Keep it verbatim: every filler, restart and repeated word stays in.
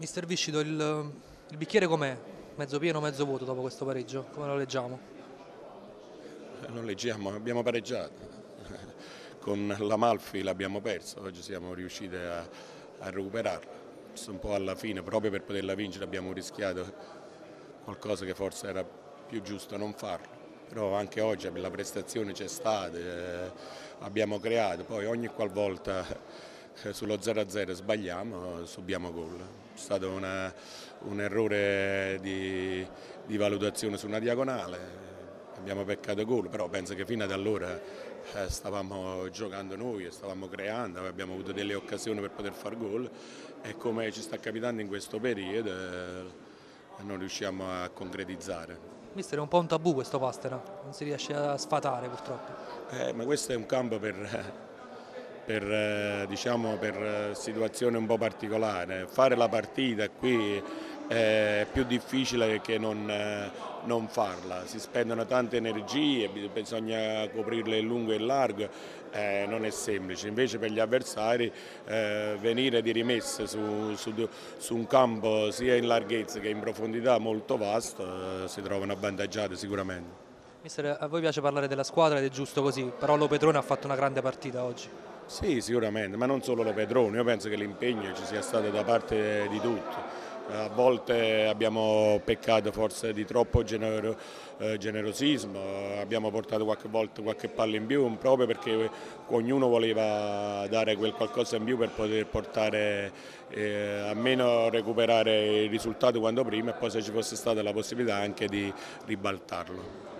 Mister Viscido, il, il bicchiere com'è? Mezzo pieno, mezzo vuoto dopo questo pareggio? Come lo leggiamo? Non leggiamo, abbiamo pareggiato. Con l'Amalfi l'abbiamo perso, oggi siamo riusciti a, a recuperarla. Un po' alla fine, proprio per poterla vincere, abbiamo rischiato qualcosa che forse era più giusto non farlo. Però anche oggi la prestazione c'è stata, eh, abbiamo creato, poi ogni qualvolta eh, sullo zero a zero sbagliamo, subiamo gol. È stato una, un errore di, di valutazione su una diagonale, abbiamo peccato gol, però penso che fino ad allora eh, stavamo giocando noi, stavamo creando, abbiamo avuto delle occasioni per poter far gol e come ci sta capitando in questo periodo eh, non riusciamo a concretizzare. Mister, è un po' un tabù questo Pastera, non si riesce a sfatare purtroppo. Eh, ma questo è un campo per, per, eh, diciamo, per situazioni un po' particolari. Fare la partita qui è più difficile che non, eh, non farla. Si spendono tante energie, bisogna coprirle in lungo e in largo, eh, non è semplice. Invece per gli avversari eh, venire di rimessa su, su, su un campo sia in larghezza che in profondità molto vasto eh, si trovano avvantaggiati sicuramente. Mister, a voi piace parlare della squadra ed è giusto così, però Lo Petrone ha fatto una grande partita oggi. Sì, sicuramente, ma non solo lo Petrone, io penso che l'impegno ci sia stato da parte di tutti. A volte abbiamo peccato forse di troppo genero, eh, generosismo, abbiamo portato qualche volta qualche palla in più proprio perché ognuno voleva dare quel qualcosa in più per poter portare eh, almeno recuperare il risultato quanto prima e poi se ci fosse stata la possibilità anche di ribaltarlo.